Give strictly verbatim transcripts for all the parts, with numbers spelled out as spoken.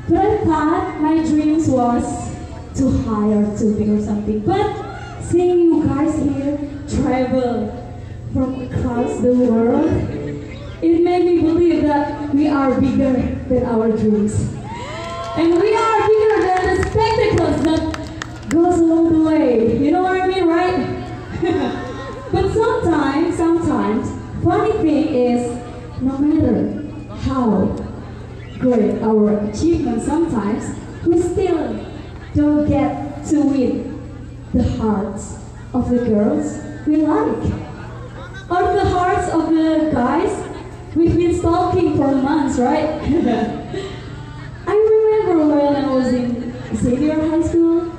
But I thought my dreams was too high or too big or something. But seeing you guys here travel from across the world, it made me believe that we are bigger than our dreams. And we are bigger than the spectacles that goes along the way. You know what I mean, right? But sometimes, sometimes, funny thing is, no matter how great our achievement sometimes, we still don't get to win the hearts of the girls we like. Or the hearts of the guys we've been stalking for months, right? I remember when I was in senior high school,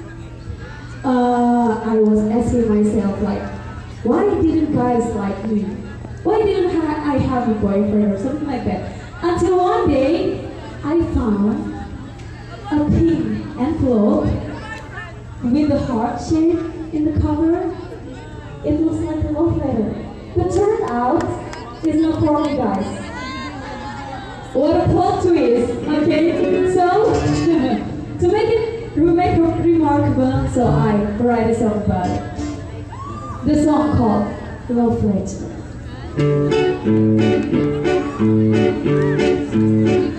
uh, I was asking myself like, why didn't guys like me? Why didn't ha I have a boyfriend or something like that? Until one day, I found a pink envelope with the heart shape in the cover. It looks like a love letter. But turned out, it's not for me, guys. What a plot twist, okay? So, to make it make it remarkable, so I write a song about it. The song called Love Letter.